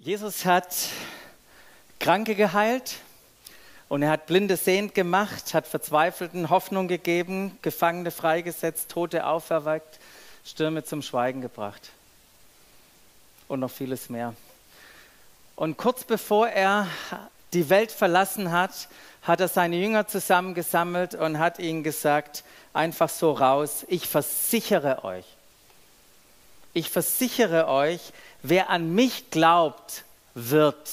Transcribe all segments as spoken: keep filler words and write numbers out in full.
Jesus hat Kranke geheilt und er hat Blinde sehend gemacht, hat Verzweifelten Hoffnung gegeben, Gefangene freigesetzt, Tote auferweckt, Stürme zum Schweigen gebracht und noch vieles mehr. Und kurz bevor er die Welt verlassen hat, hat er seine Jünger zusammengesammelt und hat ihnen gesagt, einfach so raus, ich versichere euch, ich versichere euch, wer an mich glaubt, wird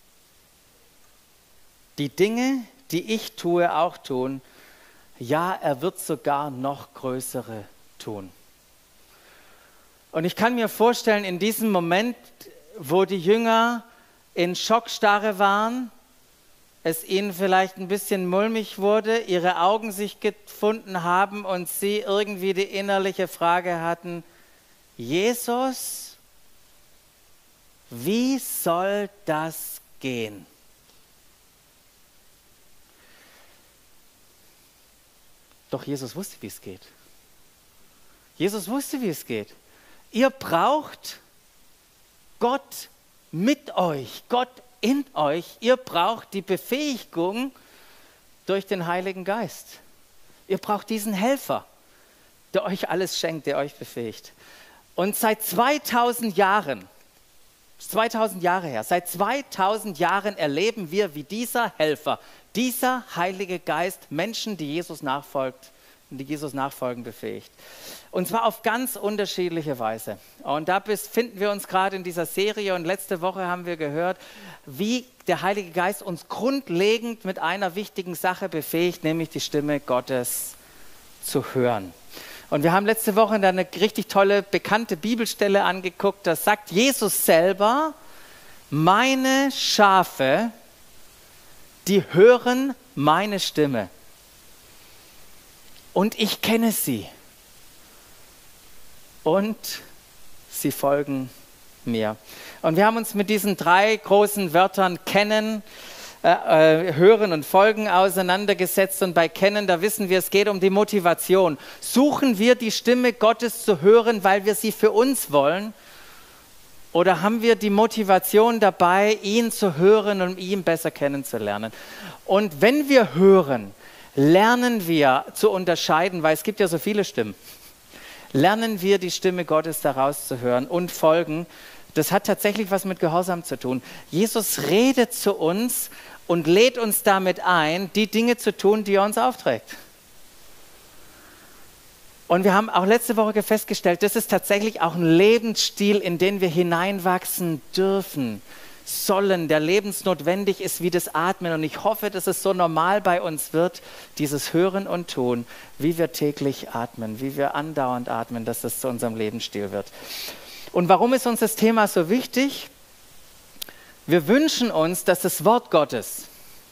die Dinge, die ich tue, auch tun. Ja, er wird sogar noch größere tun. Und ich kann mir vorstellen, in diesem Moment, wo die Jünger in Schockstarre waren, es ihnen vielleicht ein bisschen mulmig wurde, ihre Augen sich gefunden haben und sie irgendwie die innerliche Frage hatten, Jesus, wie soll das gehen? Doch Jesus wusste, wie es geht. Jesus wusste, wie es geht. Ihr braucht Gott mit euch, Gott in euch. Ihr braucht die Befähigung durch den Heiligen Geist. Ihr braucht diesen Helfer, der euch alles schenkt, der euch befähigt. Und seit zweitausend Jahren, zweitausend Jahre her, seit zweitausend Jahren erleben wir, wie dieser Helfer, dieser Heilige Geist Menschen, die Jesus nachfolgt, die Jesus nachfolgen, befähigt. Und zwar auf ganz unterschiedliche Weise. Und da befinden wir uns gerade in dieser Serie und letzte Woche haben wir gehört, wie der Heilige Geist uns grundlegend mit einer wichtigen Sache befähigt, nämlich die Stimme Gottes zu hören. Und wir haben letzte Woche dann eine richtig tolle, bekannte Bibelstelle angeguckt, da sagt Jesus selber, meine Schafe, die hören meine Stimme. Und ich kenne sie. Und sie folgen mir. Und wir haben uns mit diesen drei großen Wörtern kennen, äh, hören und folgen auseinandergesetzt. Und bei kennen, da wissen wir, es geht um die Motivation. Suchen wir die Stimme Gottes zu hören, weil wir sie für uns wollen? Oder haben wir die Motivation dabei, ihn zu hören und ihn besser kennenzulernen? Und wenn wir hören, lernen wir zu unterscheiden, weil es gibt ja so viele Stimmen, lernen wir die Stimme Gottes daraus zu hören und folgen. Das hat tatsächlich was mit Gehorsam zu tun. Jesus redet zu uns und lädt uns damit ein, die Dinge zu tun, die er uns aufträgt. Und wir haben auch letzte Woche festgestellt, das ist tatsächlich auch ein Lebensstil, in den wir hineinwachsen dürfen, sollen, der lebensnotwendig ist wie das Atmen. Und ich hoffe, dass es so normal bei uns wird, dieses Hören und Tun, wie wir täglich atmen, wie wir andauernd atmen, dass das zu unserem Lebensstil wird. Und warum ist uns das Thema so wichtig? Wir wünschen uns, dass das Wort Gottes,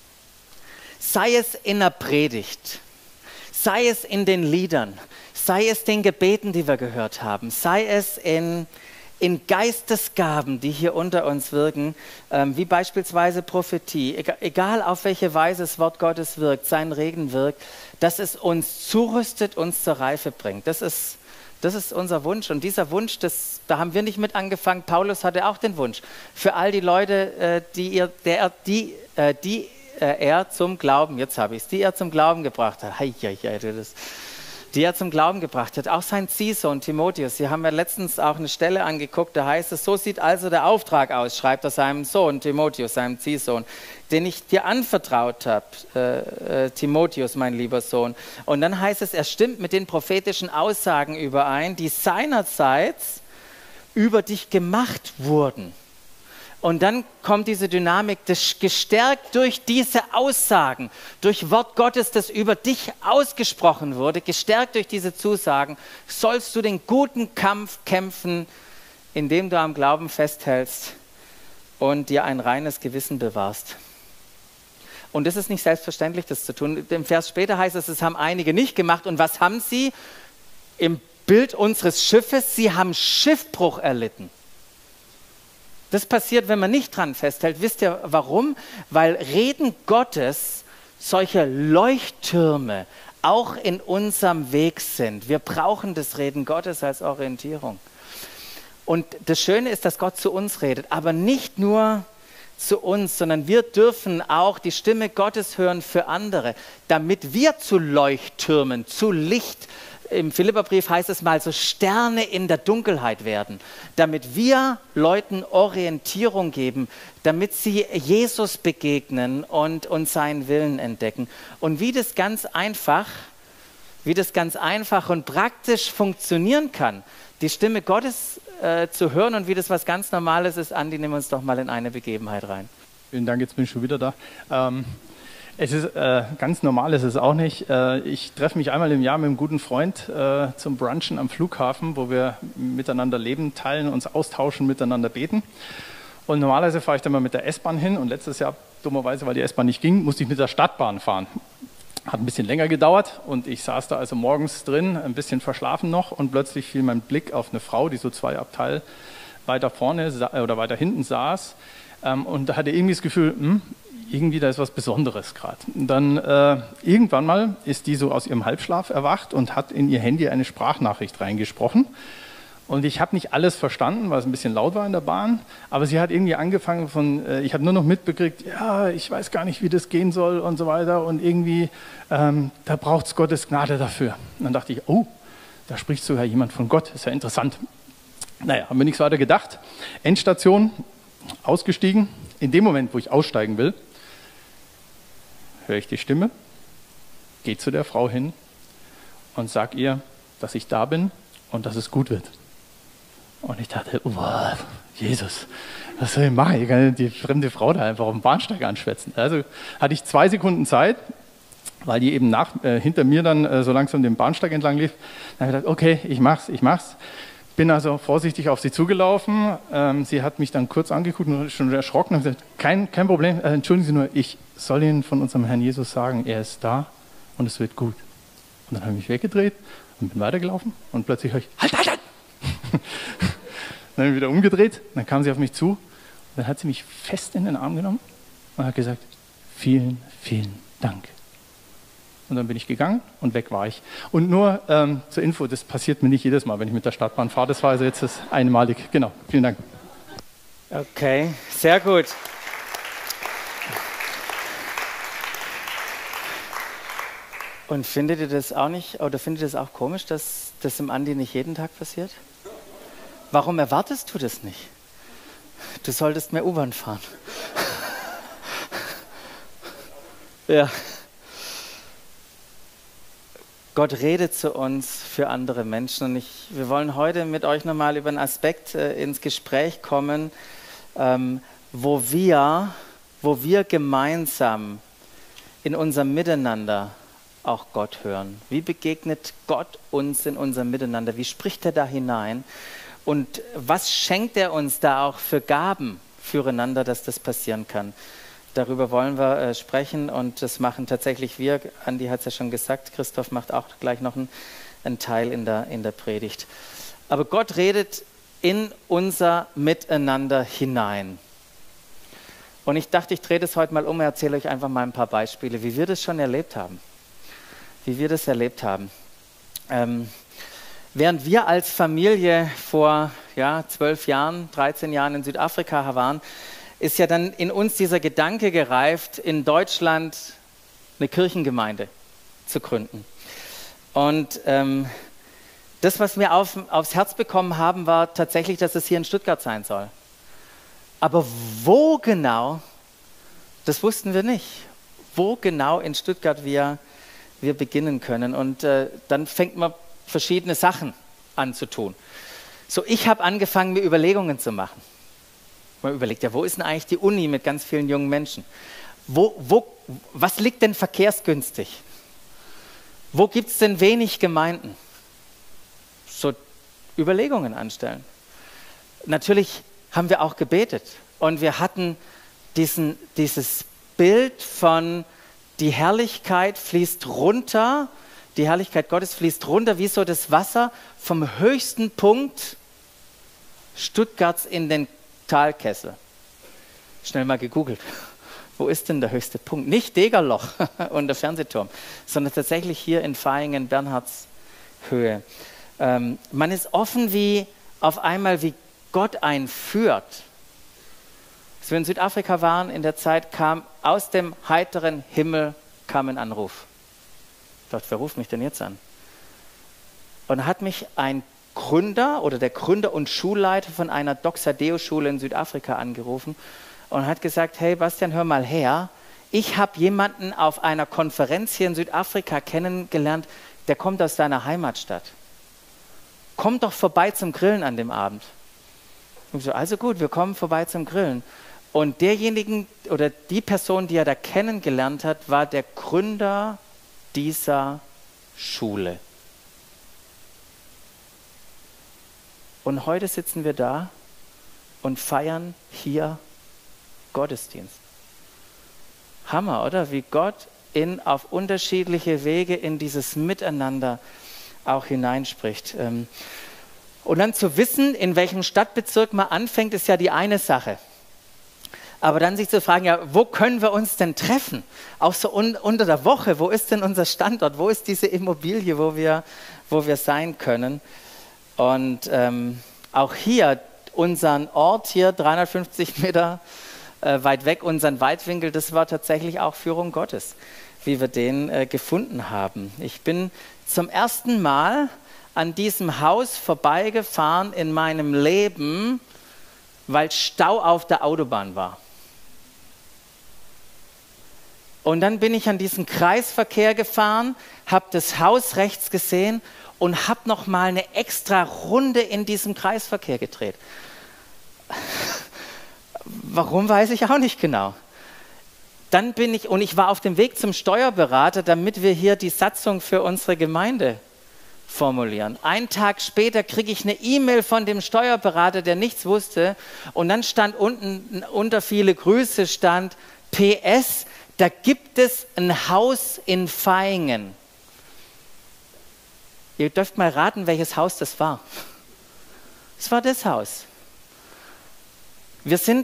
sei es in der Predigt, sei es in den Liedern, sei es den Gebeten, die wir gehört haben, sei es in, in Geistesgaben, die hier unter uns wirken, ähm, wie beispielsweise Prophetie, egal, egal auf welche Weise das Wort Gottes wirkt, sein Reden wirkt, dass es uns zurüstet, uns zur Reife bringt. Das ist, das ist unser Wunsch. Und dieser Wunsch, das, da haben wir nicht mit angefangen. Paulus hatte auch den Wunsch. Für all die Leute, äh, die, ihr, der, die, äh, die äh, er zum Glauben, jetzt habe ich es, die er zum Glauben gebracht hat. Hei, hei, hei, das die er zum Glauben gebracht hat, auch sein Ziehsohn Timotheus. Sie haben ja letztens auch eine Stelle angeguckt, da heißt es, so sieht also der Auftrag aus, schreibt er seinem Sohn Timotheus, seinem Ziehsohn, den ich dir anvertraut habe, äh, äh, Timotheus, mein lieber Sohn. Und dann heißt es, er stimmt mit den prophetischen Aussagen überein, die seinerseits über dich gemacht wurden. Und dann kommt diese Dynamik, das gestärkt durch diese Aussagen, durch Wort Gottes, das über dich ausgesprochen wurde, gestärkt durch diese Zusagen, sollst du den guten Kampf kämpfen, indem du am Glauben festhältst und dir ein reines Gewissen bewahrst. Und es ist nicht selbstverständlich, das zu tun. Im Vers später heißt es, es haben einige nicht gemacht. Und was haben sie? Im Bild unseres Schiffes, sie haben Schiffbruch erlitten. Das passiert, wenn man nicht dran festhält. Wisst ihr warum? Weil Reden Gottes solche Leuchttürme auch in unserem Weg sind. Wir brauchen das Reden Gottes als Orientierung. Und das Schöne ist, dass Gott zu uns redet, aber nicht nur zu uns, sondern wir dürfen auch die Stimme Gottes hören für andere, damit wir zu Leuchttürmen, zu Licht. Im Philipperbrief heißt es mal, so Sterne in der Dunkelheit werden, damit wir Leuten Orientierung geben, damit sie Jesus begegnen und, und seinen Willen entdecken. Und wie das ganz einfach, wie das ganz einfach und praktisch funktionieren kann, die Stimme Gottes äh, zu hören und wie das was ganz Normales ist. Andi, nimm uns doch mal in eine Begebenheit rein. Vielen Dank, jetzt bin ich schon wieder da. Ähm, es ist äh, ganz normal, ist es auch nicht. Äh, ich treffe mich einmal im Jahr mit einem guten Freund äh, zum Brunchen am Flughafen, wo wir miteinander Leben teilen, uns austauschen, miteinander beten. Und normalerweise fahre ich dann mal mit der S-Bahn hin und letztes Jahr, dummerweise, weil die S-Bahn nicht ging, musste ich mit der Stadtbahn fahren. Hat ein bisschen länger gedauert und ich saß da also morgens drin, ein bisschen verschlafen noch und plötzlich fiel mein Blick auf eine Frau, die so zwei Abteil weiter vorne oder weiter hinten saß ähm, und da hatte irgendwie das Gefühl, hm, irgendwie da ist was Besonderes gerade. Dann äh, irgendwann mal ist die so aus ihrem Halbschlaf erwacht und hat in ihr Handy eine Sprachnachricht reingesprochen. Und ich habe nicht alles verstanden, weil es ein bisschen laut war in der Bahn, aber sie hat irgendwie angefangen von, äh, ich habe nur noch mitbekriegt, ja, ich weiß gar nicht, wie das gehen soll und so weiter und irgendwie, ähm, da braucht es Gottes Gnade dafür. Und dann dachte ich, oh, da spricht sogar jemand von Gott, ist ja interessant. Naja, haben wir nichts weiter gedacht. Endstation, ausgestiegen. In dem Moment, wo ich aussteigen will, höre ich die Stimme, gehe zu der Frau hin und sage ihr, dass ich da bin und dass es gut wird. Und ich dachte, oh, Jesus, was soll ich machen? Ich kann die fremde Frau da einfach auf dem Bahnsteig anschwätzen. Also hatte ich zwei Sekunden Zeit, weil die eben nach, äh, hinter mir dann äh, so langsam den Bahnsteig entlang lief. Dann habe ich gedacht, okay, ich mach's, ich mach's. Bin also vorsichtig auf sie zugelaufen. Ähm, sie hat mich dann kurz angeguckt und schon erschrocken und gesagt, kein, kein Problem, äh, entschuldigen Sie nur, ich soll Ihnen von unserem Herrn Jesus sagen, er ist da und es wird gut. Und dann habe ich mich weggedreht und bin weitergelaufen und plötzlich höre ich, halt, halt, halt! Dann habe ich wieder umgedreht, dann kam sie auf mich zu, und dann hat sie mich fest in den Arm genommen und hat gesagt, vielen, vielen Dank. Und dann bin ich gegangen und weg war ich. Und nur ähm, zur Info, das passiert mir nicht jedes Mal, wenn ich mit der Stadtbahn fahre, das war also jetzt das einmalig. Genau, vielen Dank. Okay, sehr gut. Und findet ihr das auch nicht, oder findet ihr das auch komisch, dass das im Andi nicht jeden Tag passiert? Warum erwartest du das nicht? Du solltest mehr U-Bahn fahren. Ja. Gott redet zu uns für andere Menschen und ich, wir wollen heute mit euch nochmal über einen Aspekt äh, ins Gespräch kommen, ähm, wo wir, wo wir gemeinsam in unserem Miteinander auch Gott hören. Wie begegnet Gott uns in unserem Miteinander? Wie spricht er da hinein? Und was schenkt er uns da auch für Gaben füreinander, dass das passieren kann? Darüber wollen wir äh, sprechen und das machen tatsächlich wir. Andi hat es ja schon gesagt, Christoph macht auch gleich noch einen, einen Teil in der, in der Predigt. Aber Gott redet in unser Miteinander hinein. Und ich dachte, ich drehe das heute mal um und erzähle euch einfach mal ein paar Beispiele, wie wir das schon erlebt haben. Wie wir das erlebt haben. Ähm, während wir als Familie vor ja, zwölf Jahren, dreizehn Jahren in Südafrika waren, ist ja dann in uns dieser Gedanke gereift, in Deutschland eine Kirchengemeinde zu gründen. Und ähm, das, was wir auf, aufs Herz bekommen haben, war tatsächlich, dass es hier in Stuttgart sein soll. Aber wo genau, das wussten wir nicht. Wo genau in Stuttgart wir, wir beginnen können. Und äh, dann fängt man verschiedene Sachen an zu tun. So, ich habe angefangen, mir Überlegungen zu machen. Man überlegt ja, wo ist denn eigentlich die Uni mit ganz vielen jungen Menschen? Wo, wo, was liegt denn verkehrsgünstig? Wo gibt es denn wenig Gemeinden? So Überlegungen anstellen. Natürlich haben wir auch gebetet und wir hatten diesen, dieses Bild von die Herrlichkeit fließt runter, die Herrlichkeit Gottes fließt runter wie so das Wasser vom höchsten Punkt Stuttgarts in den Talkessel. Schnell mal gegoogelt. Wo ist denn der höchste Punkt? Nicht Degerloch und der Fernsehturm, sondern tatsächlich hier in Vaihingen, Bernhardshöhe. Ähm, man ist offen, wie auf einmal, wie Gott einen führt. Als wir in Südafrika waren, in der Zeit kam aus dem heiteren Himmel kam ein Anruf. Ich dachte, wer ruft mich denn jetzt an? Und da hat mich ein Gründer oder der Gründer und Schulleiter von einer Doxadeo-Schule in Südafrika angerufen und hat gesagt, hey Bastian, hör mal her, ich habe jemanden auf einer Konferenz hier in Südafrika kennengelernt, der kommt aus deiner Heimatstadt. Komm doch vorbei zum Grillen an dem Abend. Und ich so, also gut, wir kommen vorbei zum Grillen. Und derjenigen oder die Person, die er da kennengelernt hat, war der Gründer dieser Schule. Und heute sitzen wir da und feiern hier Gottesdienst. Hammer, oder? Wie Gott in, auf unterschiedliche Wege in dieses Miteinander auch hineinspricht. Und dann zu wissen, in welchem Stadtbezirk man anfängt, ist ja die eine Sache. Aber dann sich zu fragen, ja, wo können wir uns denn treffen? Auch so un, unter der Woche, wo ist denn unser Standort? Wo ist diese Immobilie, wo wir, wo wir sein können? Und ähm, auch hier, unseren Ort hier, dreihundertfünfzig Meter äh, weit weg, unseren Weitwinkel, das war tatsächlich auch Führung Gottes, wie wir den äh, gefunden haben. Ich bin zum ersten Mal an diesem Haus vorbeigefahren in meinem Leben, weil Stau auf der Autobahn war. Und dann bin ich an diesen Kreisverkehr gefahren, habe das Haus rechts gesehen und habe noch mal eine extra Runde in diesem Kreisverkehr gedreht. Warum, weiß ich auch nicht genau. Dann bin ich, und ich war auf dem Weg zum Steuerberater, damit wir hier die Satzung für unsere Gemeinde formulieren. Einen Tag später kriege ich eine E-Mail von dem Steuerberater, der nichts wusste, und dann stand unten unter viele Grüße stand P S, da gibt es ein Haus in Vaihingen. Ihr dürft mal raten, welches Haus das war. Es war das Haus. Wir sind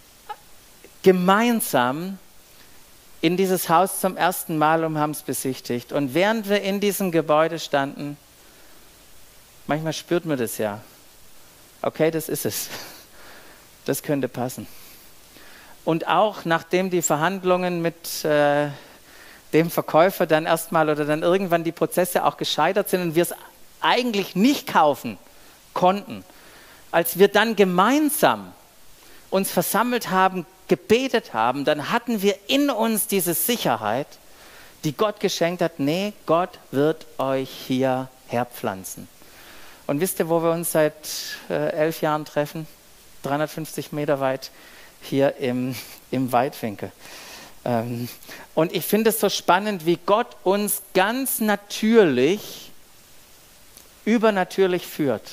gemeinsam in dieses Haus zum ersten Mal und haben es besichtigt. Und während wir in diesem Gebäude standen, manchmal spürt man das ja. Okay, das ist es. Das könnte passen. Und auch nachdem die Verhandlungen mit äh, dem Verkäufer dann erstmal oder dann irgendwann die Prozesse auch gescheitert sind und wir es eigentlich nicht kaufen konnten, als wir dann gemeinsam uns versammelt haben, gebetet haben, dann hatten wir in uns diese Sicherheit, die Gott geschenkt hat, nee, Gott wird euch hier herpflanzen. Und wisst ihr, wo wir uns seit äh, elf Jahren treffen? dreihundertfünfzig Meter weit hier im, im Weitwinkel. Ähm, und ich finde es so spannend, wie Gott uns ganz natürlich, übernatürlich führt.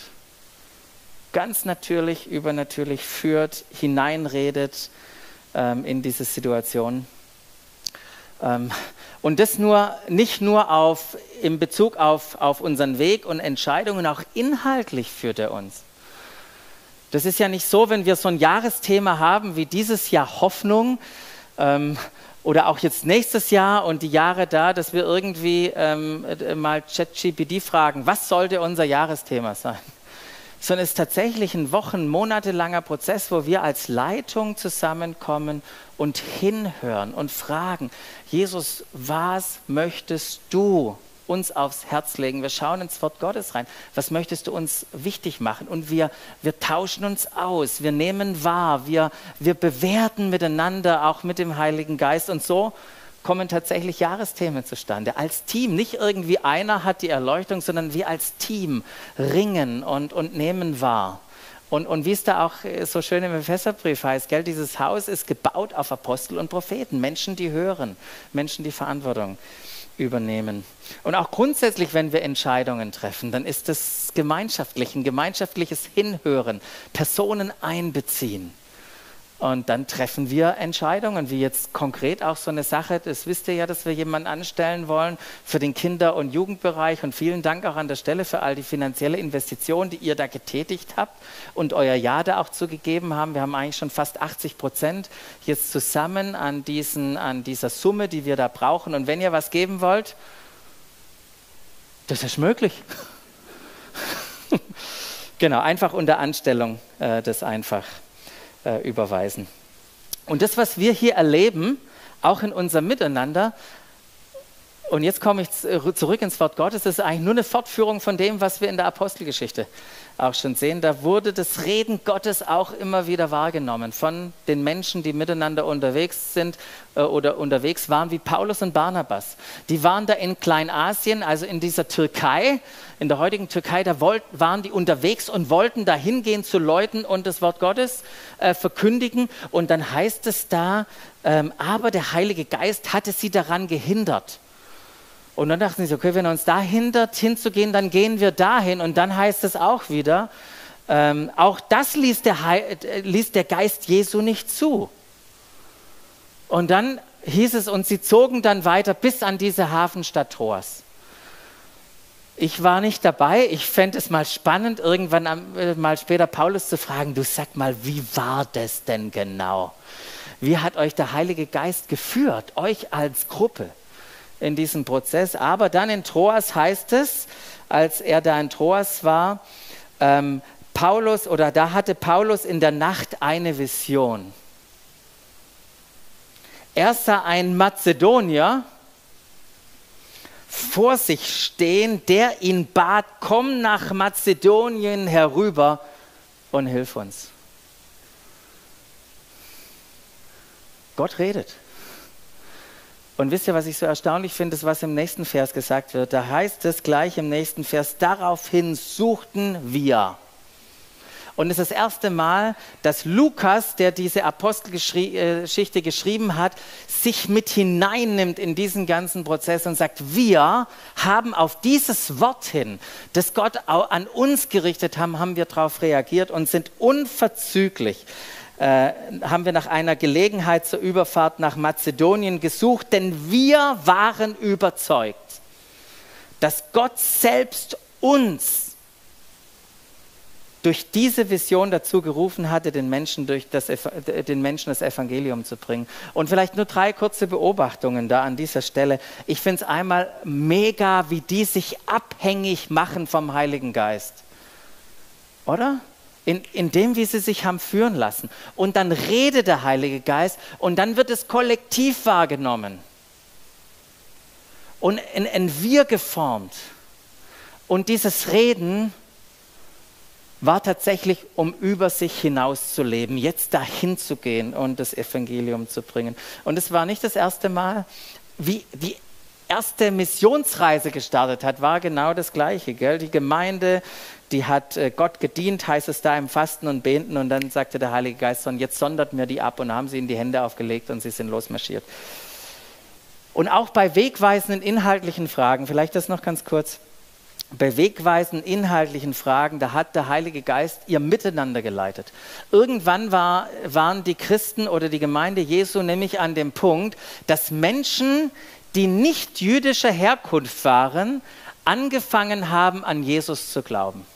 Ganz natürlich, übernatürlich führt, hineinredet ähm, in diese Situation. Ähm, und das nur, nicht nur auf, in Bezug auf, auf unseren Weg und Entscheidungen, auch inhaltlich führt er uns. Das ist ja nicht so, wenn wir so ein Jahresthema haben wie dieses Jahr Hoffnung ähm, oder auch jetzt nächstes Jahr und die Jahre da, dass wir irgendwie ähm, mal ChatGPT fragen, was sollte unser Jahresthema sein? Sondern es ist tatsächlich ein wochen-, monatelanger Prozess, wo wir als Leitung zusammenkommen und hinhören und fragen, Jesus, was möchtest du uns aufs Herz legen? Wir schauen ins Wort Gottes rein. Was möchtest du uns wichtig machen? Und wir, wir tauschen uns aus, wir nehmen wahr, wir, wir bewerten miteinander, auch mit dem Heiligen Geist. Und so kommen tatsächlich Jahresthemen zustande. Als Team, nicht irgendwie einer hat die Erleuchtung, sondern wir als Team ringen und, und nehmen wahr. Und, und wie es da auch so schön im Epheserbrief heißt, gell, dieses Haus ist gebaut auf Apostel und Propheten, Menschen, die hören, Menschen, die Verantwortung übernehmen. Und auch grundsätzlich, wenn wir Entscheidungen treffen, dann ist es gemeinschaftlich, ein gemeinschaftliches Hinhören, Personen einbeziehen. Und dann treffen wir Entscheidungen, wie jetzt konkret auch so eine Sache, das wisst ihr ja, dass wir jemanden anstellen wollen für den Kinder- und Jugendbereich. Und vielen Dank auch an der Stelle für all die finanzielle Investition, die ihr da getätigt habt und euer Ja da auch zugegeben haben. Wir haben eigentlich schon fast achtzig Prozent jetzt zusammen an, diesen, an dieser Summe, die wir da brauchen. Und wenn ihr was geben wollt, das ist möglich. Genau, einfach unter Anstellung äh, das einfach äh, überweisen. Und das, was wir hier erleben, auch in unserem Miteinander, und jetzt komme ich zurück ins Wort Gottes, das ist eigentlich nur eine Fortführung von dem, was wir in der Apostelgeschichte auch schon sehen. Da wurde das Reden Gottes auch immer wieder wahrgenommen von den Menschen, die miteinander unterwegs sind äh, oder unterwegs waren, wie Paulus und Barnabas. Die waren da in Kleinasien, also in dieser Türkei, in der heutigen Türkei, da wollt, waren die unterwegs und wollten da hingehen zu Leuten und das Wort Gottes äh, verkündigen. Und dann heißt es da, ähm, aber der Heilige Geist hatte sie daran gehindert. Und dann dachten sie, okay, wenn er uns da hindert, hinzugehen, dann gehen wir dahin. Und dann heißt es auch wieder, ähm, auch das ließ der, Heil, äh, ließ der Geist Jesu nicht zu. Und dann hieß es, und sie zogen dann weiter bis an diese Hafenstadt Troas. Ich war nicht dabei, ich fände es mal spannend, irgendwann am, äh, mal später Paulus zu fragen, du sag mal, wie war das denn genau? Wie hat euch der Heilige Geist geführt, euch als Gruppe? In diesem Prozess, aber dann in Troas heißt es, als er da in Troas war, ähm, Paulus, oder da hatte Paulus in der Nacht eine Vision. Er sah einen Mazedonier vor sich stehen, der ihn bat, komm nach Mazedonien herüber und hilf uns. Gott redet. Und wisst ihr, was ich so erstaunlich finde, ist, was im nächsten Vers gesagt wird. Da heißt es gleich im nächsten Vers, daraufhin suchten wir. Und es ist das erste Mal, dass Lukas, der diese Apostelgeschichte geschrieben hat, sich mit hineinnimmt in diesen ganzen Prozess und sagt, wir haben auf dieses Wort hin, das Gott an uns gerichtet haben, haben wir darauf reagiert und sind unverzüglich. Äh, haben wir nach einer Gelegenheit zur Überfahrt nach Mazedonien gesucht, denn wir waren überzeugt, dass Gott selbst uns durch diese Vision dazu gerufen hatte, den Menschen, durch das, den Menschen das Evangelium zu bringen. Und vielleicht nur drei kurze Beobachtungen da an dieser Stelle. Ich finde es einmal mega, wie die sich abhängig machen vom Heiligen Geist. Oder? In, in dem, wie sie sich haben führen lassen. Und dann redet der Heilige Geist und dann wird es kollektiv wahrgenommen und in ein Wir geformt. Und dieses Reden war tatsächlich, um über sich hinaus zu leben, jetzt dahin zu gehen und das Evangelium zu bringen. Und es war nicht das erste Mal, wie die erste Missionsreise gestartet hat, war genau das Gleiche. Gell? Die Gemeinde, die hat äh, Gott gedient, heißt es da im Fasten und Beten, und dann sagte der Heilige Geist, und jetzt sonderten wir die ab, und haben sie in die Hände aufgelegt und sie sind losmarschiert. Und auch bei wegweisenden inhaltlichen Fragen, vielleicht das noch ganz kurz, bei wegweisenden inhaltlichen Fragen, da hat der Heilige Geist ihr Miteinander geleitet. Irgendwann war, waren die Christen oder die Gemeinde Jesu nämlich an dem Punkt, dass Menschen, die nicht jüdischer Herkunft waren, angefangen haben, an Jesus zu glauben.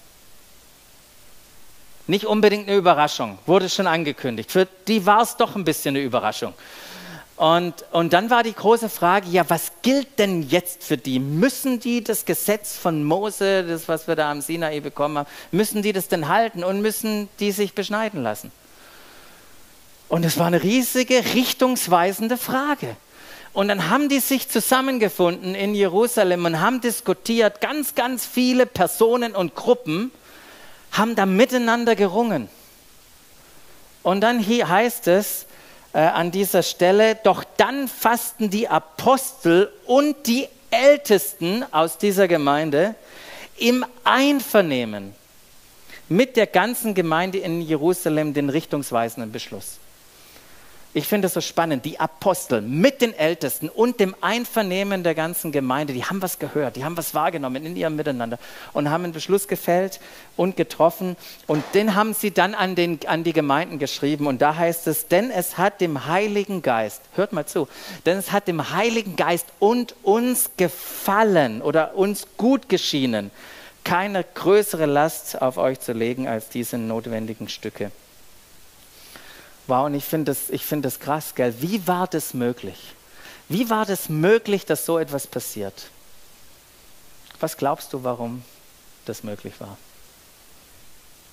Nicht unbedingt eine Überraschung, wurde schon angekündigt. Für die war es doch ein bisschen eine Überraschung. Und, und dann war die große Frage, ja, was gilt denn jetzt für die? Müssen die das Gesetz von Mose, das, was wir da am Sinai bekommen haben, müssen die das denn halten und müssen die sich beschneiden lassen? Und es war eine riesige, richtungsweisende Frage. Und dann haben die sich zusammengefunden in Jerusalem und haben diskutiert, ganz, ganz viele Personen und Gruppen haben da miteinander gerungen. Und dann hier heißt es äh, an dieser Stelle, doch dann fassten die Apostel und die Ältesten aus dieser Gemeinde im Einvernehmen mit der ganzen Gemeinde in Jerusalem den richtungsweisenden Beschluss. Ich finde es so spannend, die Apostel mit den Ältesten und dem Einvernehmen der ganzen Gemeinde, die haben was gehört, die haben was wahrgenommen in ihrem Miteinander und haben einen Beschluss gefällt und getroffen, und den haben sie dann an, den, an die Gemeinden geschrieben, und da heißt es, denn es hat dem Heiligen Geist, hört mal zu, denn es hat dem Heiligen Geist und uns gefallen oder uns gut geschienen, keine größere Last auf euch zu legen als diese notwendigen Stücke. Wow, und ich finde das, ich find das krass, gell? Wie war das möglich? Wie war das möglich, dass so etwas passiert? Was glaubst du, warum das möglich war?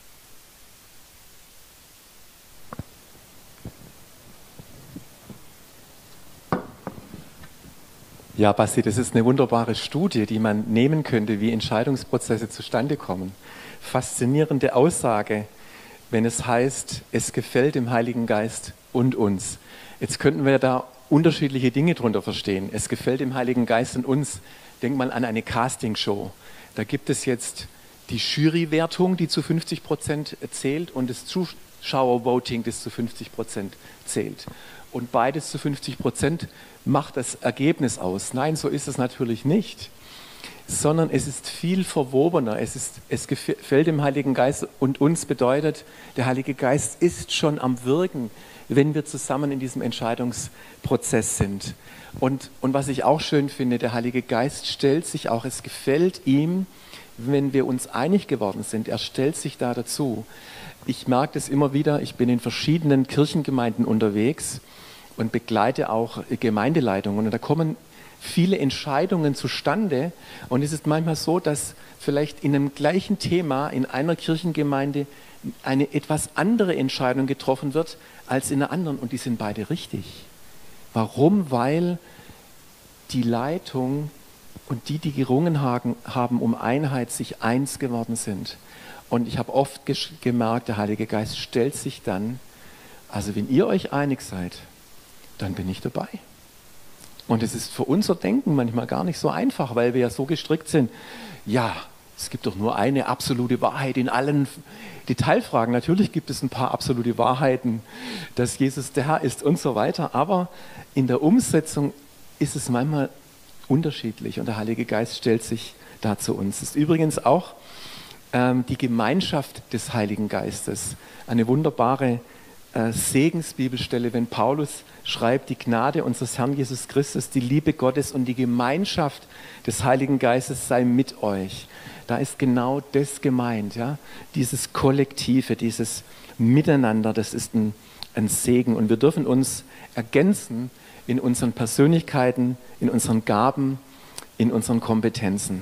Ja, Basti, das ist eine wunderbare Studie, die man nehmen könnte, wie Entscheidungsprozesse zustande kommen. Faszinierende Aussage, wenn es heißt, es gefällt dem Heiligen Geist und uns. Jetzt könnten wir da unterschiedliche Dinge drunter verstehen. Es gefällt dem Heiligen Geist und uns. Denk mal an eine Castingshow. Da gibt es jetzt die Jurywertung, die zu fünfzig Prozent zählt, und das Zuschauervoting, das zu fünfzig Prozent zählt. Und beides zu fünfzig Prozent macht das Ergebnis aus. Nein, so ist es natürlich nicht, sondern es ist viel verwobener. Es, ist, es gefällt dem Heiligen Geist und uns bedeutet, der Heilige Geist ist schon am Wirken, wenn wir zusammen in diesem Entscheidungsprozess sind. Und, und was ich auch schön finde, der Heilige Geist stellt sich auch, es gefällt ihm, wenn wir uns einig geworden sind. Er stellt sich da dazu. Ich merke das immer wieder, ich bin in verschiedenen Kirchengemeinden unterwegs und begleite auch Gemeindeleitungen. Und da kommen viele Entscheidungen zustande. Und es ist manchmal so, dass vielleicht in einem gleichen Thema in einer Kirchengemeinde eine etwas andere Entscheidung getroffen wird als in einer anderen. Und die sind beide richtig. Warum? Weil die Leitung und die, die gerungen haben um Einheit, sich eins geworden sind. Und ich habe oft gemerkt, der Heilige Geist stellt sich dann, also wenn ihr euch einig seid, dann bin ich dabei. Und es ist für unser Denken manchmal gar nicht so einfach, weil wir ja so gestrickt sind, ja, es gibt doch nur eine absolute Wahrheit in allen Detailfragen. Natürlich gibt es ein paar absolute Wahrheiten, dass Jesus der Herr ist und so weiter, aber in der Umsetzung ist es manchmal unterschiedlich und der Heilige Geist stellt sich da zu uns. Das ist übrigens auch ähm, die Gemeinschaft des Heiligen Geistes, eine wunderbare äh, Segensbibelstelle, wenn Paulus schreibt, die Gnade unseres Herrn Jesus Christus, die Liebe Gottes und die Gemeinschaft des Heiligen Geistes sei mit euch. Da ist genau das gemeint, ja? Dieses Kollektive, dieses Miteinander, das ist ein, ein Segen. Und wir dürfen uns ergänzen in unseren Persönlichkeiten, in unseren Gaben, in unseren Kompetenzen.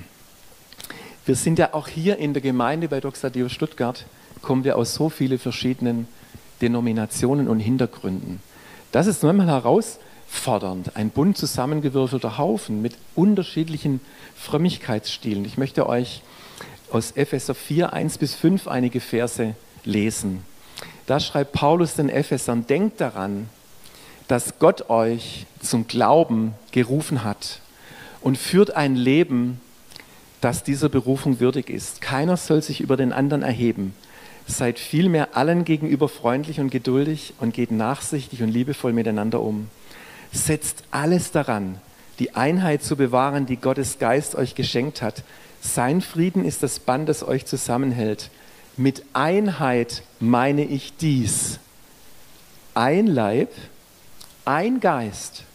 Wir sind ja auch hier in der Gemeinde bei Doxadio Stuttgart, kommen wir aus so vielen verschiedenen Denominationen und Hintergründen. Das ist manchmal herausfordernd, ein bunt zusammengewürfelter Haufen mit unterschiedlichen Frömmigkeitsstilen. Ich möchte euch aus Epheser vier, eins bis fünf einige Verse lesen. Da schreibt Paulus den Ephesern, denkt daran, dass Gott euch zum Glauben gerufen hat und führt ein Leben, das dieser Berufung würdig ist. Keiner soll sich über den anderen erheben. Seid vielmehr allen gegenüber freundlich und geduldig und geht nachsichtig und liebevoll miteinander um. Setzt alles daran, die Einheit zu bewahren, die Gottes Geist euch geschenkt hat. Sein Frieden ist das Band, das euch zusammenhält. Mit Einheit meine ich dies. Ein Leib, ein Geist,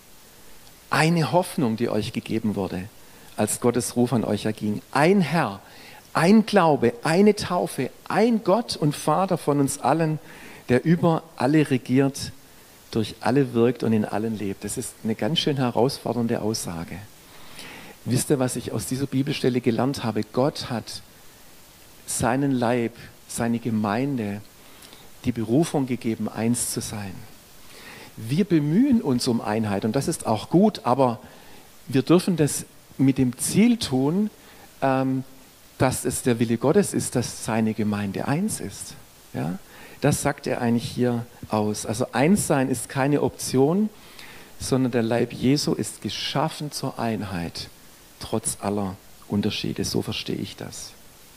eine Hoffnung, die euch gegeben wurde, als Gottes Ruf an euch erging. Ein Herr, ein Glaube, eine Taufe, ein Gott und Vater von uns allen, der über alle regiert, durch alle wirkt und in allen lebt. Das ist eine ganz schön herausfordernde Aussage. Wisst ihr, was ich aus dieser Bibelstelle gelernt habe? Gott hat seinen Leib, seine Gemeinde, die Berufung gegeben, eins zu sein. Wir bemühen uns um Einheit und das ist auch gut, aber wir dürfen das mit dem Ziel tun, ähm, dass es der Wille Gottes ist, dass seine Gemeinde eins ist. Ja? Das sagt er eigentlich hier aus. Also eins sein ist keine Option, sondern der Leib Jesu ist geschaffen zur Einheit, trotz aller Unterschiede. So verstehe ich das.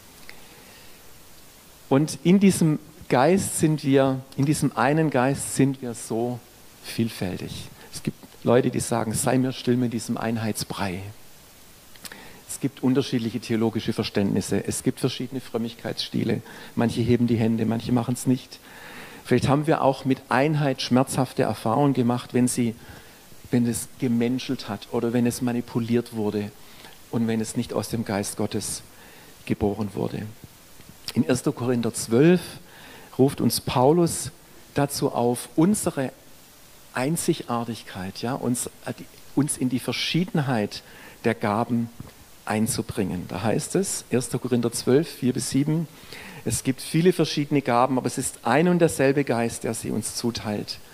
Und in diesem Geist sind wir, in diesem einen Geist sind wir so vielfältig. Es gibt Leute, die sagen, sei mir still mit diesem Einheitsbrei. Es gibt unterschiedliche theologische Verständnisse. Es gibt verschiedene Frömmigkeitsstile. Manche heben die Hände, manche machen es nicht. Vielleicht haben wir auch mit Einheit schmerzhafte Erfahrungen gemacht, wenn, sie, wenn es gemenschelt hat oder wenn es manipuliert wurde und wenn es nicht aus dem Geist Gottes geboren wurde. In erster Korinther zwölf ruft uns Paulus dazu auf, unsere Einzigartigkeit, ja, uns, uns in die Verschiedenheit der Gaben einzubringen. Da heißt es, erster Korinther zwölf, vier bis sieben, es gibt viele verschiedene Gaben, aber es ist ein und derselbe Geist, der sie uns zuteilt.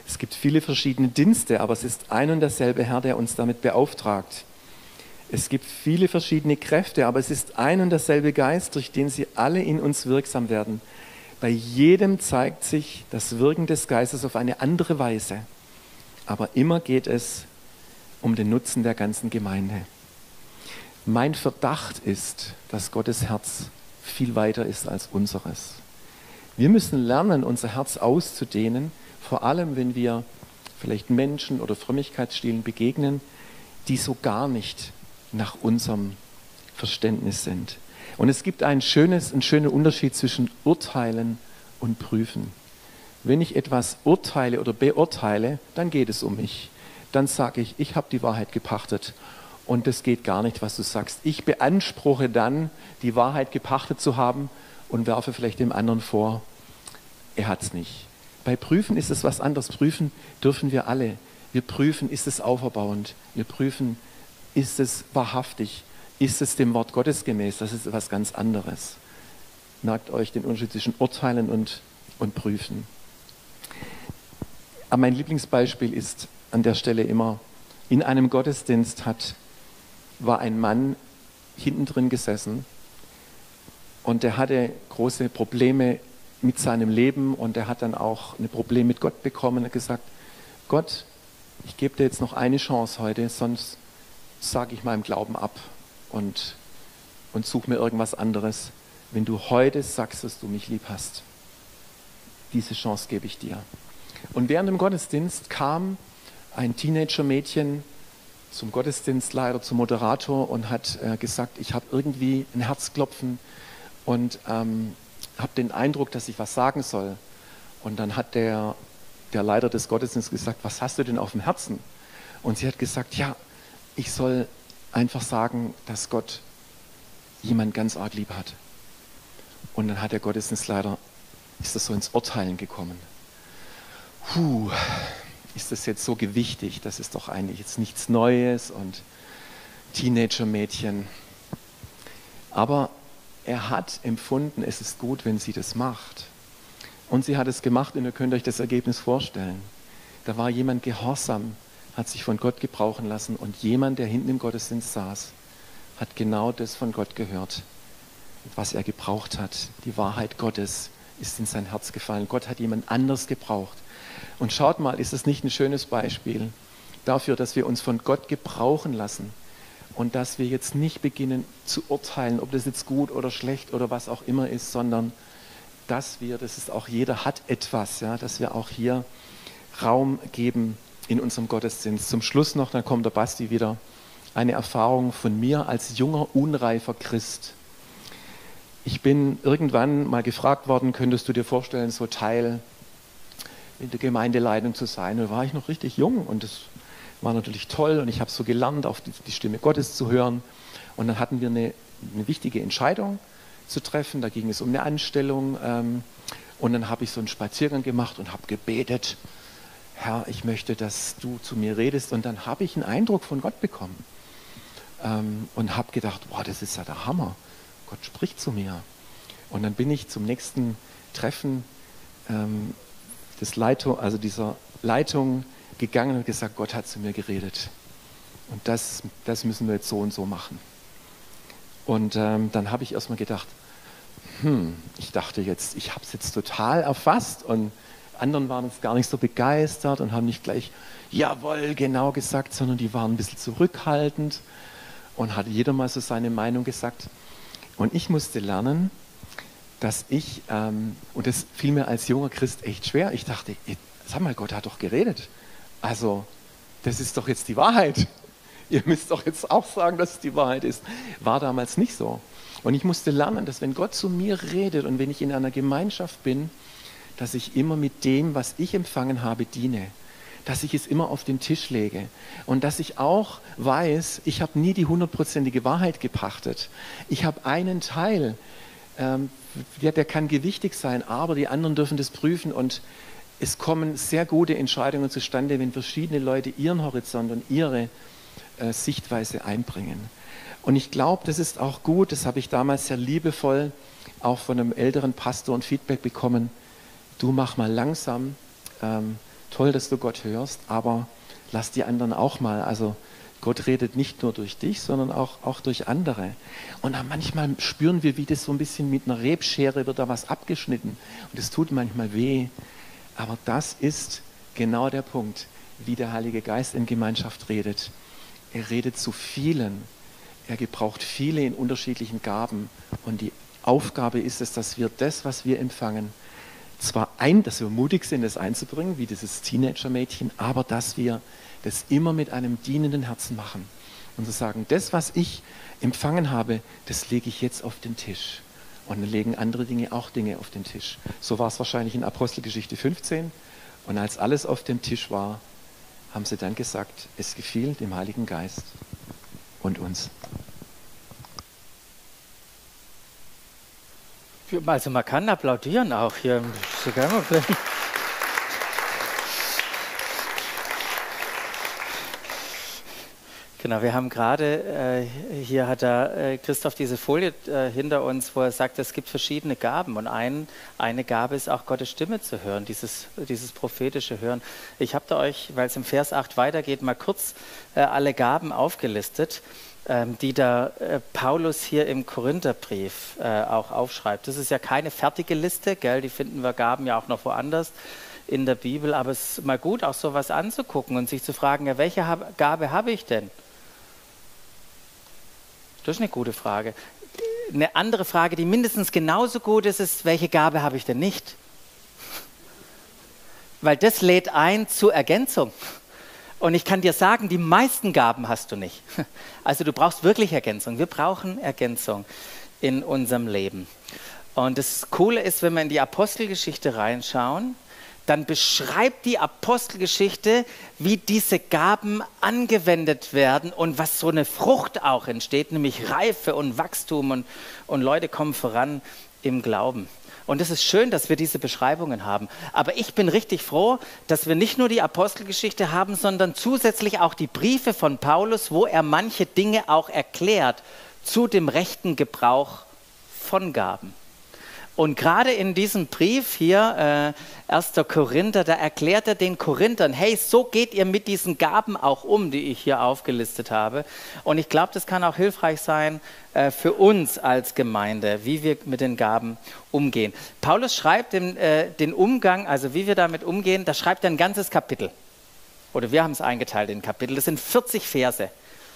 Es gibt viele verschiedene Dienste, aber es ist ein und derselbe Herr, der uns damit beauftragt. Es gibt viele verschiedene Kräfte, aber es ist ein und derselbe Geist, durch den sie alle in uns wirksam werden. Bei jedem zeigt sich das Wirken des Geistes auf eine andere Weise. Aber immer geht es um den Nutzen der ganzen Gemeinde. Mein Verdacht ist, dass Gottes Herz viel weiter ist als unseres. Wir müssen lernen, unser Herz auszudehnen, vor allem wenn wir vielleicht Menschen oder Frömmigkeitsstilen begegnen, die so gar nicht nach unserem Verständnis sind. Und es gibt ein schönes, einen schönen Unterschied zwischen Urteilen und Prüfen. Wenn ich etwas urteile oder beurteile, dann geht es um mich. Dann sage ich, ich habe die Wahrheit gepachtet und das geht gar nicht, was du sagst. Ich beanspruche dann, die Wahrheit gepachtet zu haben und werfe vielleicht dem anderen vor, er hat es nicht. Bei Prüfen ist es was anderes. Prüfen dürfen wir alle. Wir prüfen, ist es auferbauend? Wir prüfen, ist es wahrhaftig? Ist es dem Wort Gottes gemäß? Das ist etwas ganz anderes. Merkt euch den Unterschied zwischen Urteilen und, und Prüfen. Aber mein Lieblingsbeispiel ist an der Stelle immer, in einem Gottesdienst hat, war ein Mann hinten drin gesessen und der hatte große Probleme mit seinem Leben und er hat dann auch ein Problem mit Gott bekommen und hat gesagt, Gott, ich gebe dir jetzt noch eine Chance heute, sonst sage ich meinem Glauben ab und, und suche mir irgendwas anderes. Wenn du heute sagst, dass du mich lieb hast, diese Chance gebe ich dir. Und während dem Gottesdienst kam ein Teenager-Mädchen zum Gottesdienstleiter, zum Moderator und hat äh, gesagt, ich habe irgendwie ein Herzklopfen und ähm, habe den Eindruck, dass ich was sagen soll. Und dann hat der, der Leiter des Gottesdienstes gesagt, was hast du denn auf dem Herzen? Und sie hat gesagt, ja, ich soll einfach sagen, dass Gott jemand ganz arg lieb hat. Und dann hat der Gottesdienstleiter, ist das so ins Urteilen gekommen. Puh, ist das jetzt so gewichtig? Das ist doch eigentlich jetzt nichts Neues und Teenager-Mädchen. Aber er hat empfunden, es ist gut, wenn sie das macht. Und sie hat es gemacht und ihr könnt euch das Ergebnis vorstellen. Da war jemand gehorsam, hat sich von Gott gebrauchen lassen und jemand, der hinten im Gottesdienst saß, hat genau das von Gott gehört, was er gebraucht hat. Die Wahrheit Gottes ist in sein Herz gefallen. Gott hat jemand anders gebraucht. Und schaut mal, ist das nicht ein schönes Beispiel dafür, dass wir uns von Gott gebrauchen lassen und dass wir jetzt nicht beginnen zu urteilen, ob das jetzt gut oder schlecht oder was auch immer ist, sondern dass wir, das ist auch jeder hat etwas, ja, dass wir auch hier Raum geben in unserem Gottesdienst. Zum Schluss noch, dann kommt der Basti wieder, eine Erfahrung von mir als junger, unreifer Christ. Ich bin irgendwann mal gefragt worden, könntest du dir vorstellen, so Teil in der Gemeindeleitung zu sein. Da war ich noch richtig jung und das war natürlich toll und ich habe so gelernt, auf die, die Stimme Gottes zu hören. Und dann hatten wir eine, eine wichtige Entscheidung zu treffen. Da ging es um eine Anstellung ähm, und dann habe ich so einen Spaziergang gemacht und habe gebetet, Herr, ich möchte, dass du zu mir redest. Und dann habe ich einen Eindruck von Gott bekommen ähm, und habe gedacht, boah, das ist ja der Hammer. Gott spricht zu mir. Und dann bin ich zum nächsten Treffen ähm, des Leitung, also dieser Leitung gegangen und gesagt, Gott hat zu mir geredet. Und das, das müssen wir jetzt so und so machen. Und ähm, dann habe ich erstmal gedacht, hm, ich dachte jetzt, ich habe es jetzt total erfasst und anderen waren jetzt gar nicht so begeistert und haben nicht gleich jawohl, genau gesagt, sondern die waren ein bisschen zurückhaltend und hat jeder mal so seine Meinung gesagt. Und ich musste lernen, dass ich, ähm, und das fiel mir als junger Christ echt schwer, ich dachte, sag mal, Gott hat doch geredet. Also, das ist doch jetzt die Wahrheit. Ihr müsst doch jetzt auch sagen, dass es die Wahrheit ist. War damals nicht so. Und ich musste lernen, dass wenn Gott zu mir redet und wenn ich in einer Gemeinschaft bin, dass ich immer mit dem, was ich empfangen habe, diene. Dass ich es immer auf den Tisch lege. Und dass ich auch weiß, ich habe nie die hundertprozentige Wahrheit gepachtet. Ich habe einen Teil, ähm, der, der kann gewichtig sein, aber die anderen dürfen das prüfen und es kommen sehr gute Entscheidungen zustande, wenn verschiedene Leute ihren Horizont und ihre äh, Sichtweise einbringen. Und ich glaube, das ist auch gut, das habe ich damals sehr liebevoll auch von einem älteren Pastor ein Feedback bekommen, du mach mal langsam, ähm, toll, dass du Gott hörst, aber lass die anderen auch mal, also Gott redet nicht nur durch dich, sondern auch, auch durch andere. Und dann manchmal spüren wir, wie das so ein bisschen mit einer Rebschere wird da was abgeschnitten. Und es tut manchmal weh. Aber das ist genau der Punkt, wie der Heilige Geist in Gemeinschaft redet. Er redet zu vielen. Er gebraucht viele in unterschiedlichen Gaben. Und die Aufgabe ist es, dass wir das, was wir empfangen, zwar ein, dass wir mutig sind, das einzubringen, wie dieses Teenager-Mädchen, aber dass wir das immer mit einem dienenden Herzen machen. Und zu sagen, das, was ich empfangen habe, das lege ich jetzt auf den Tisch. Und dann legen andere Dinge auch Dinge auf den Tisch. So war es wahrscheinlich in Apostelgeschichte fünfzehn. Und als alles auf dem Tisch war, haben sie dann gesagt, es gefiel dem Heiligen Geist und uns. Also man kann applaudieren auch hier. Genau, wir haben gerade, äh, hier hat er, äh, Christoph diese Folie äh, hinter uns, wo er sagt, es gibt verschiedene Gaben und ein, eine Gabe ist auch Gottes Stimme zu hören, dieses, dieses prophetische Hören. Ich habe da euch, weil es im Vers acht weitergeht, mal kurz äh, alle Gaben aufgelistet, ähm, die da äh, Paulus hier im Korintherbrief äh, auch aufschreibt. Das ist ja keine fertige Liste, gell? Die finden wir Gaben ja auch noch woanders in der Bibel, aber es ist mal gut, auch sowas anzugucken und sich zu fragen, ja, welche hab, Gabe habe ich denn? Das ist eine gute Frage. Eine andere Frage, die mindestens genauso gut ist, ist, welche Gabe habe ich denn nicht? Weil das lädt ein zur Ergänzung. Und ich kann dir sagen, die meisten Gaben hast du nicht. Also du brauchst wirklich Ergänzung. Wir brauchen Ergänzung in unserem Leben. Und das Coole ist, wenn wir in die Apostelgeschichte reinschauen, dann beschreibt die Apostelgeschichte, wie diese Gaben angewendet werden und was so eine Frucht auch entsteht, nämlich Reife und Wachstum und, und Leute kommen voran im Glauben. Und es ist schön, dass wir diese Beschreibungen haben. Aber ich bin richtig froh, dass wir nicht nur die Apostelgeschichte haben, sondern zusätzlich auch die Briefe von Paulus, wo er manche Dinge auch erklärt zu dem rechten Gebrauch von Gaben. Und gerade in diesem Brief hier, äh, erster Korinther, da erklärt er den Korinthern, hey, so geht ihr mit diesen Gaben auch um, die ich hier aufgelistet habe. Und ich glaube, das kann auch hilfreich sein äh, für uns als Gemeinde, wie wir mit den Gaben umgehen. Paulus schreibt den, äh, den Umgang, also wie wir damit umgehen, da schreibt er ein ganzes Kapitel. Oder wir haben es eingeteilt in Kapitel. Das sind vierzig Verse.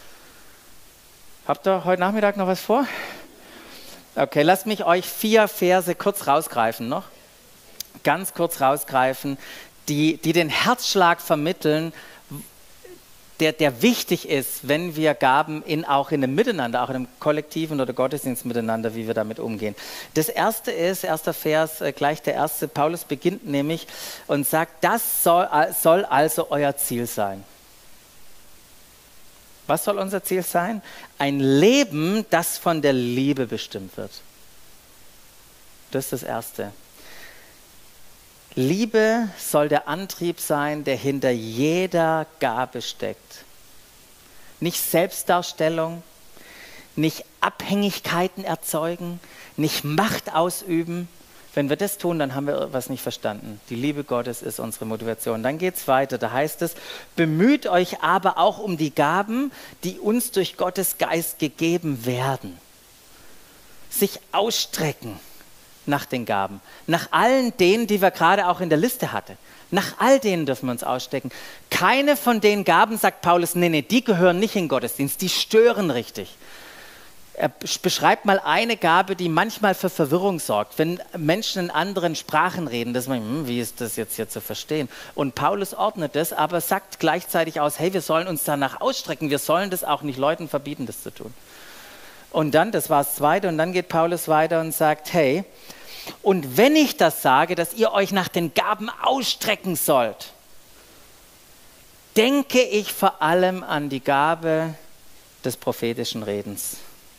Habt ihr heute Nachmittag noch was vor? Okay, lasst mich euch vier Verse kurz rausgreifen noch. Ganz kurz rausgreifen, die, die den Herzschlag vermitteln, der, der wichtig ist, wenn wir Gaben in, auch in einem Miteinander, auch in einem kollektiven oder Gottesdienst miteinander, wie wir damit umgehen. Das erste ist, erster Vers, äh, gleich der erste, Paulus beginnt nämlich und sagt, das soll, soll also euer Ziel sein. Was soll unser Ziel sein? Ein Leben, das von der Liebe bestimmt wird. Das ist das Erste. Liebe soll der Antrieb sein, der hinter jeder Gabe steckt. Nicht Selbstdarstellung, nicht Abhängigkeiten erzeugen, nicht Macht ausüben. Wenn wir das tun, dann haben wir was nicht verstanden. Die Liebe Gottes ist unsere Motivation. Dann geht es weiter, da heißt es, bemüht euch aber auch um die Gaben, die uns durch Gottes Geist gegeben werden. Sich ausstrecken nach den Gaben, nach allen denen, die wir gerade auch in der Liste hatten. Nach all denen dürfen wir uns ausstecken. Keine von den Gaben, sagt Paulus, nee, nee, die gehören nicht in den Gottesdienst, die stören richtig. Er beschreibt mal eine Gabe, die manchmal für Verwirrung sorgt. Wenn Menschen in anderen Sprachen reden, dass man, hm, wie ist das jetzt hier zu verstehen? Und Paulus ordnet das, aber sagt gleichzeitig aus, hey, wir sollen uns danach ausstrecken, wir sollen das auch nicht Leuten verbieten, das zu tun. Und dann, das war das Zweite, und dann geht Paulus weiter und sagt, hey, und wenn ich das sage, dass ihr euch nach den Gaben ausstrecken sollt, denke ich vor allem an die Gabe des prophetischen Redens.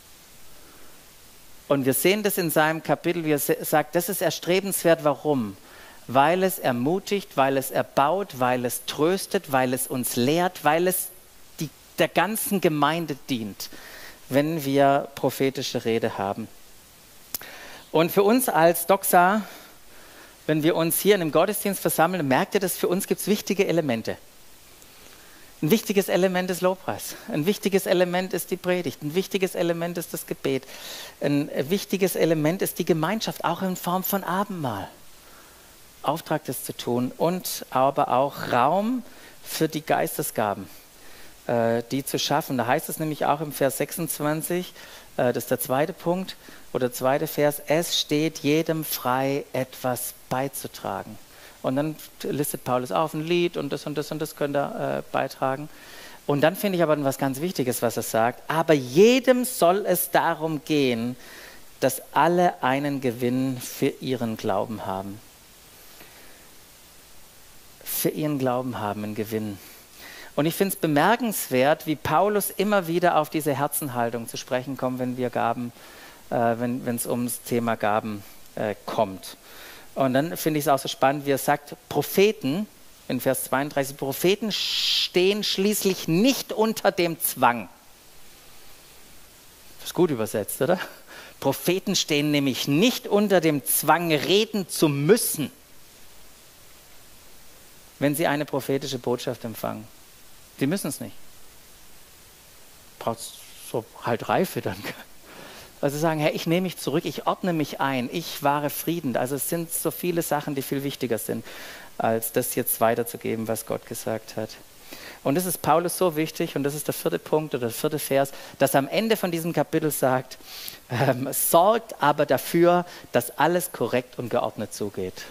Und wir sehen das in seinem Kapitel, wie er sagt, das ist erstrebenswert. Warum? Weil es ermutigt, weil es erbaut, weil es tröstet, weil es uns lehrt, weil es die, der ganzen Gemeinde dient, wenn wir prophetische Rede haben. Und für uns als Doxa wenn wir uns hier in einem Gottesdienst versammeln, merkt ihr, dass für uns gibt es wichtige Elemente. Ein wichtiges Element ist Lobpreis. Ein wichtiges Element ist die Predigt. Ein wichtiges Element ist das Gebet. Ein wichtiges Element ist die Gemeinschaft, auch in Form von Abendmahl. Auftrag, das zu tun. Und aber auch Raum für die Geistesgaben, äh, die zu schaffen. Da heißt es nämlich auch im Vers sechsundzwanzig, äh, das ist der zweite Punkt, oder zweite Vers, es steht jedem frei, etwas beizutragen. Und dann listet Paulus auf ein Lied und das und das und das könnt ihr äh, beitragen. Und dann finde ich aber etwas ganz Wichtiges, was er sagt. Aber jedem soll es darum gehen, dass alle einen Gewinn für ihren Glauben haben. Für ihren Glauben haben einen Gewinn. Und ich finde es bemerkenswert, wie Paulus immer wieder auf diese Herzenhaltung zu sprechen kommt, wenn wir Gaben, äh, wenn es ums Thema Gaben äh, kommt. Und dann finde ich es auch so spannend, wie er sagt, Propheten, in Vers zweiunddreißig, Propheten stehen schließlich nicht unter dem Zwang. Das ist gut übersetzt, oder? Propheten stehen nämlich nicht unter dem Zwang, reden zu müssen, wenn sie eine prophetische Botschaft empfangen. Die müssen es nicht. Braucht so halt Reife dann. Also sagen, Herr, ich nehme mich zurück, ich ordne mich ein, ich wahre Frieden. Also es sind so viele Sachen, die viel wichtiger sind, als das jetzt weiterzugeben, was Gott gesagt hat. Und das ist Paulus so wichtig, und das ist der vierte Punkt oder der vierte Vers, dass er am Ende von diesem Kapitel sagt, ähm, sorgt aber dafür, dass alles korrekt und geordnet zugeht.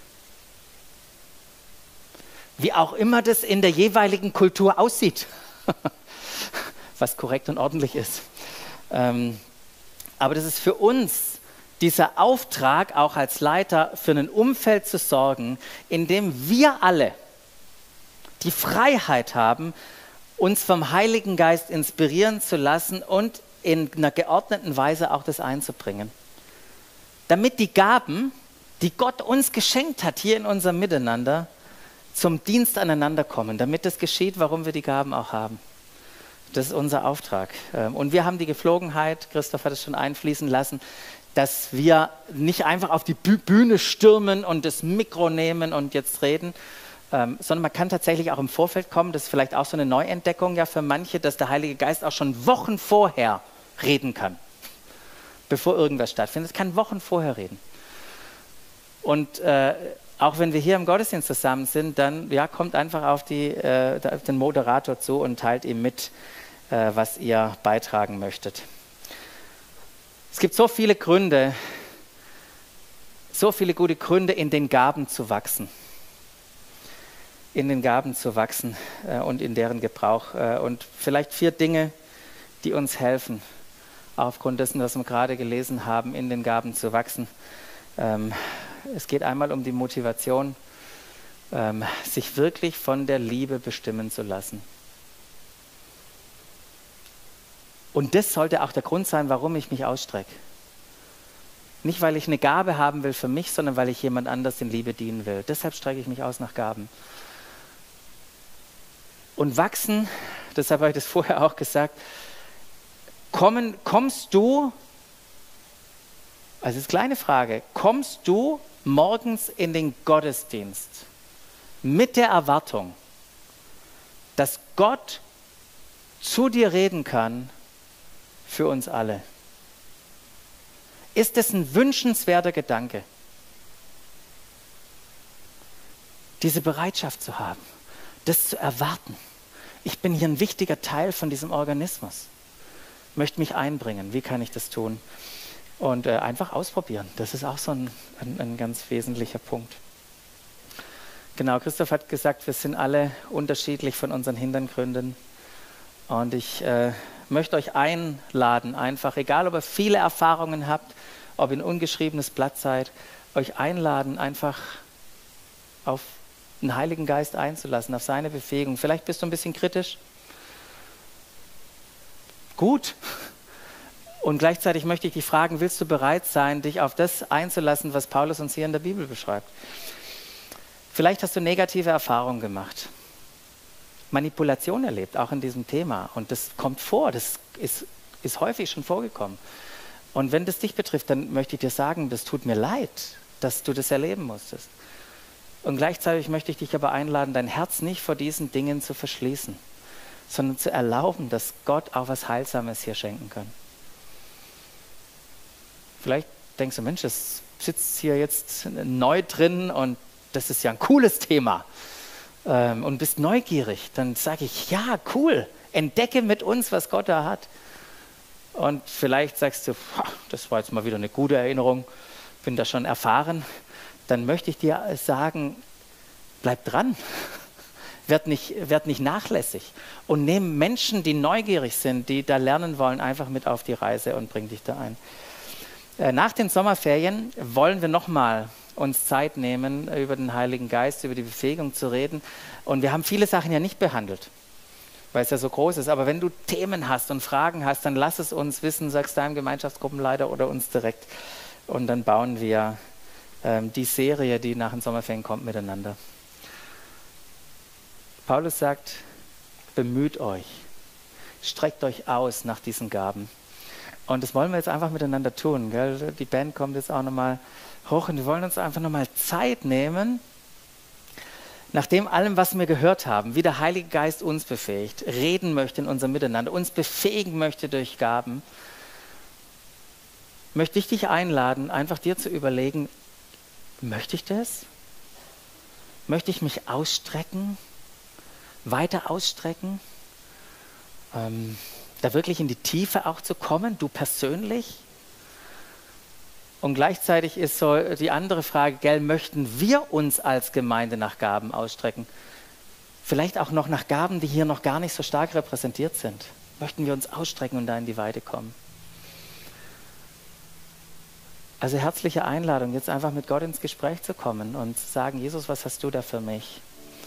Wie auch immer das in der jeweiligen Kultur aussieht, was korrekt und ordentlich ist. Ähm, Aber das ist für uns dieser Auftrag, auch als Leiter, für ein Umfeld zu sorgen, in dem wir alle die Freiheit haben, uns vom Heiligen Geist inspirieren zu lassen und in einer geordneten Weise auch das einzubringen. Damit die Gaben, die Gott uns geschenkt hat, hier in unserem Miteinander, zum Dienst aneinander kommen, damit das geschieht, warum wir die Gaben auch haben. Das ist unser Auftrag. Und wir haben die Gepflogenheit, Christoph hat es schon einfließen lassen, dass wir nicht einfach auf die Bühne stürmen und das Mikro nehmen und jetzt reden, sondern man kann tatsächlich auch im Vorfeld kommen. Das ist vielleicht auch so eine Neuentdeckung ja für manche, dass der Heilige Geist auch schon Wochen vorher reden kann, bevor irgendwas stattfindet. Es kann Wochen vorher reden. Und äh, auch wenn wir hier im Gottesdienst zusammen sind, dann ja, kommt einfach auf, die, äh, auf den Moderator zu und teilt ihm mit, äh, was ihr beitragen möchtet. Es gibt so viele Gründe, so viele gute Gründe, in den Gaben zu wachsen. In den Gaben zu wachsen äh, und in deren Gebrauch. Äh, und vielleicht vier Dinge, die uns helfen, aufgrund dessen, was wir gerade gelesen haben, in den Gaben zu wachsen. Ähm, Es geht einmal um die Motivation, ähm, sich wirklich von der Liebe bestimmen zu lassen. Und das sollte auch der Grund sein, warum ich mich ausstrecke. Nicht, weil ich eine Gabe haben will für mich, sondern weil ich jemand anders in Liebe dienen will. Deshalb strecke ich mich aus nach Gaben. Und wachsen, deshalb habe ich das vorher auch gesagt, kommen, kommst du, also das ist eine kleine Frage, kommst du morgens in den Gottesdienst mit der Erwartung, dass Gott zu dir reden kann für uns alle? Ist es ein wünschenswerter Gedanke, diese Bereitschaft zu haben, das zu erwarten? Ich bin hier ein wichtiger Teil von diesem Organismus, möchte mich einbringen. Wie kann ich das tun? Und äh, einfach ausprobieren. Das ist auch so ein, ein, ein ganz wesentlicher Punkt. Genau, Christoph hat gesagt, wir sind alle unterschiedlich von unseren Hintergründen. Und ich äh, möchte euch einladen, einfach, egal ob ihr viele Erfahrungen habt, ob ihr ein ungeschriebenes Blatt seid, euch einladen, einfach auf den Heiligen Geist einzulassen, auf seine Befähigung. Vielleicht bist du ein bisschen kritisch. Gut. Und gleichzeitig möchte ich dich fragen, willst du bereit sein, dich auf das einzulassen, was Paulus uns hier in der Bibel beschreibt? Vielleicht hast du negative Erfahrungen gemacht, Manipulation erlebt, auch in diesem Thema. Und das kommt vor, das ist, ist häufig schon vorgekommen. Und wenn das dich betrifft, dann möchte ich dir sagen, das tut mir leid, dass du das erleben musstest. Und gleichzeitig möchte ich dich aber einladen, dein Herz nicht vor diesen Dingen zu verschließen, sondern zu erlauben, dass Gott auch was Heilsames hier schenken kann. Vielleicht denkst du, Mensch, das sitzt hier jetzt neu drin und das ist ja ein cooles Thema ähm, und bist neugierig. Dann sage ich, ja, cool, entdecke mit uns, was Gott da hat. Und vielleicht sagst du, das war jetzt mal wieder eine gute Erinnerung, bin da schon erfahren. Dann möchte ich dir sagen, bleib dran, werd nicht, werd nicht nachlässig und nimm Menschen, die neugierig sind, die da lernen wollen, einfach mit auf die Reise und bring dich da ein. Äh, nach den Sommerferien wollen wir nochmal uns Zeit nehmen, über den Heiligen Geist, über die Befähigung zu reden. Und wir haben viele Sachen ja nicht behandelt, weil es ja so groß ist. Aber wenn du Themen hast und Fragen hast, dann lass es uns wissen, sagst deinem Gemeinschaftsgruppenleiter oder uns direkt. Und dann bauen wir ähm, die Serie, die nach den Sommerferien kommt, miteinander. Paulus sagt, bemüht euch, streckt euch aus nach diesen Gaben. Und das wollen wir jetzt einfach miteinander tun. Gell? Die Band kommt jetzt auch nochmal hoch und wir wollen uns einfach nochmal Zeit nehmen, nach dem allem, was wir gehört haben, wie der Heilige Geist uns befähigt, reden möchte in unserem Miteinander, uns befähigen möchte durch Gaben, möchte ich dich einladen, einfach dir zu überlegen, möchte ich das? Möchte ich mich ausstrecken, weiter ausstrecken, ähm, da wirklich in die Tiefe auch zu kommen, du persönlich? Und gleichzeitig ist so die andere Frage, gell, möchten wir uns als Gemeinde nach Gaben ausstrecken? Vielleicht auch noch nach Gaben, die hier noch gar nicht so stark repräsentiert sind. Möchten wir uns ausstrecken und da in die Weite kommen? Also herzliche Einladung, jetzt einfach mit Gott ins Gespräch zu kommen und zu sagen, Jesus, was hast du da für mich?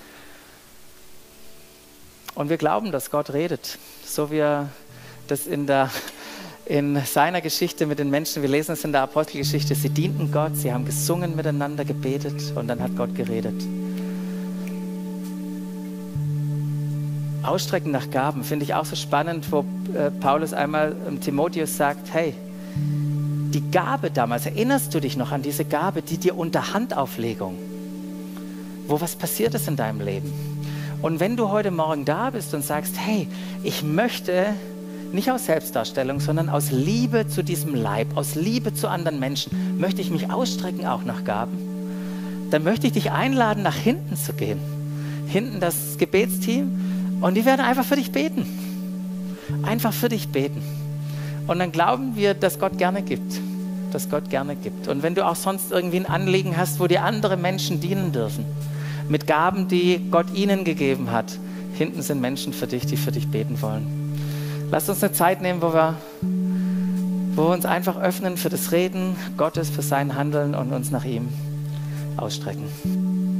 Und wir glauben, dass Gott redet, so wie er das in der in seiner Geschichte mit den Menschen, wir lesen es in der Apostelgeschichte, sie dienten Gott, sie haben gesungen miteinander, gebetet und dann hat Gott geredet. Ausstrecken nach Gaben finde ich auch so spannend, wo äh, Paulus einmal ähm, Timotheus sagt, hey, die Gabe damals, erinnerst du dich noch an diese Gabe, die dir unter Handauflegung, wo was passiert ist in deinem Leben? Und wenn du heute Morgen da bist und sagst, hey, ich möchte nicht aus Selbstdarstellung, sondern aus Liebe zu diesem Leib, aus Liebe zu anderen Menschen, möchte ich mich ausstrecken auch nach Gaben, dann möchte ich dich einladen, nach hinten zu gehen. Hinten das Gebetsteam und die werden einfach für dich beten. Einfach für dich beten. Und dann glauben wir, dass Gott gerne gibt. Dass Gott gerne gibt. Und wenn du auch sonst irgendwie ein Anliegen hast, wo dir andere Menschen dienen dürfen, mit Gaben, die Gott ihnen gegeben hat, hinten sind Menschen für dich, die für dich beten wollen. Lasst uns eine Zeit nehmen, wo wir, wo wir uns einfach öffnen für das Reden Gottes, für sein Handeln und uns nach ihm ausstrecken.